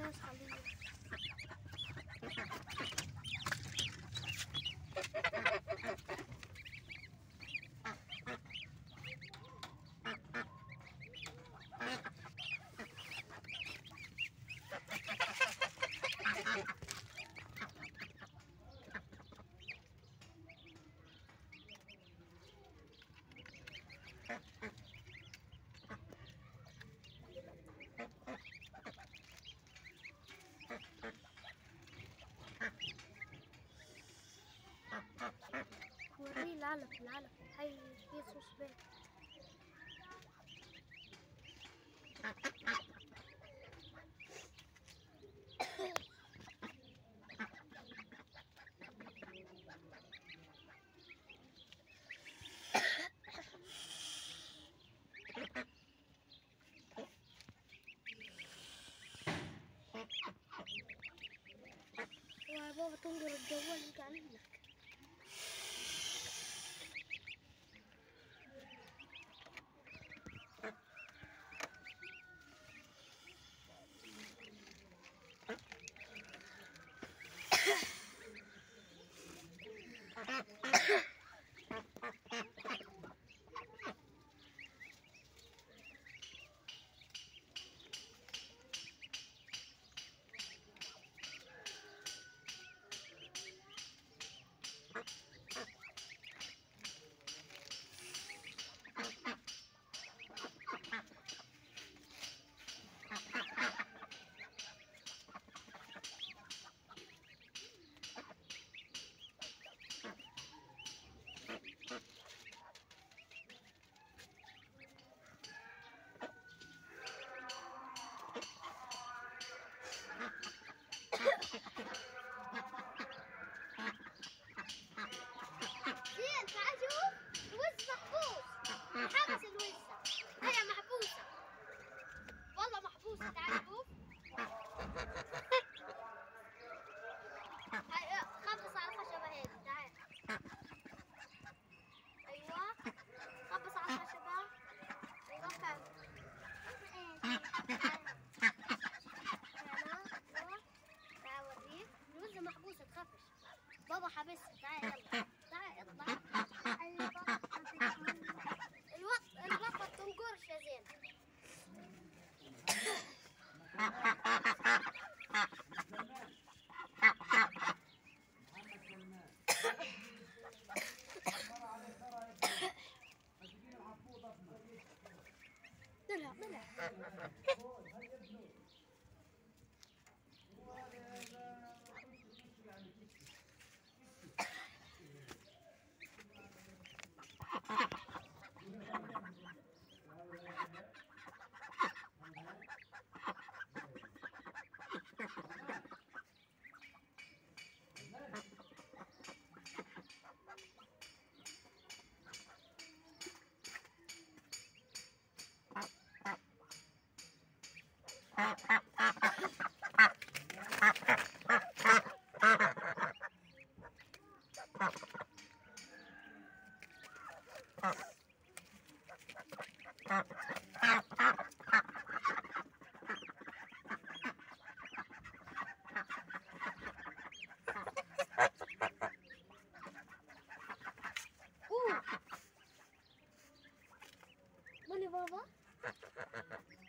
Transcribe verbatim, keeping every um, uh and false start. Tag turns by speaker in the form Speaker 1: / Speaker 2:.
Speaker 1: بس خليه. وريه العلف العلف هاي في صوص بيت. يا بابا تنقل الجوال يجي عنك. زين تعال شوف الوز محبوس. حبس الوزة هي محبوسة والله محبوسة. تعال شوف هاي خبص على الخشبة هيك. تعال ايوه خبص على الخشبة. ايوه فهم. تعال اوريك الوزة محبوسة تخافش. بابا حبسها. تعال يلا تعال اطلع. الوقت الوقت ما تنقرش يا زين. طلع طلع. قولي بابا.